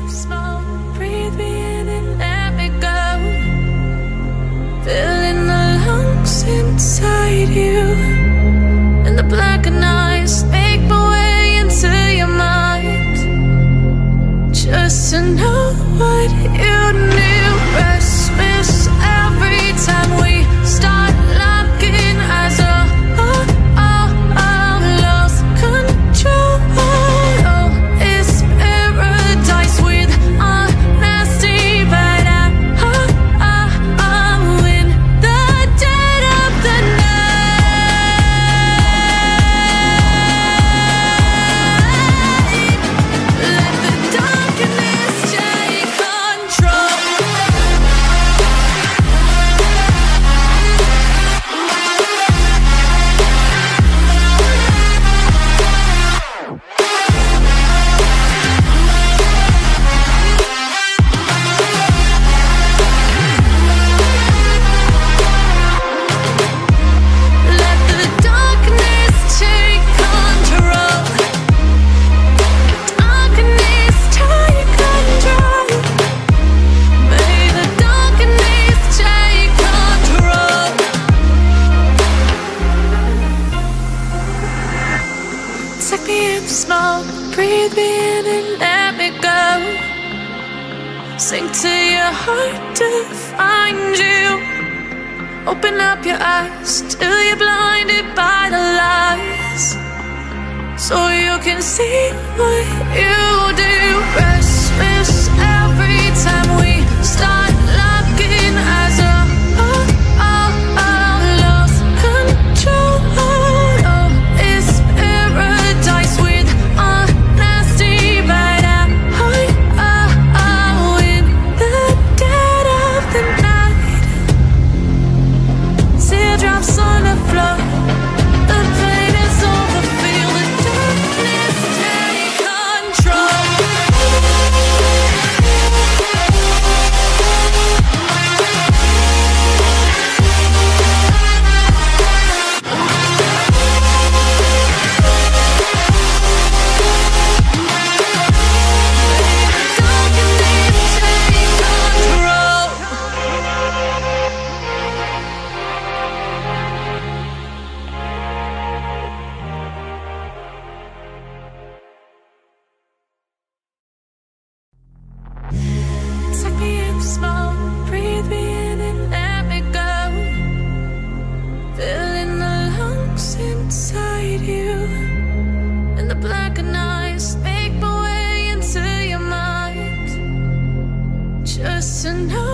up small, breathe me in and let me go. Filling the lungs inside you, and the blackened eyes make my way into your mind. Just to know what you knew. Restless every time we start locking eyes. Lost control. Oh, it's paradise with honesty, but I'm in the dead of the night. Let the darkness take control. Let the darkness take control. Darkness take control. May the darkness take control. Take me in small, breathe me in and let me go. Sink to your heart to find you. Open up your eyes till you're blinded by the lies, so you can see what you do. Restless every time we start locking eyes. Lost control. Oh, it's paradise with honesty, but I'm in the dead of the night. Teardrops on the floor. The pain is over. Feel the darkness take control. Take me in small, breathe me in and let me go. Filling the lungs inside you, and the blackened eyes make my way into your mind. Just to know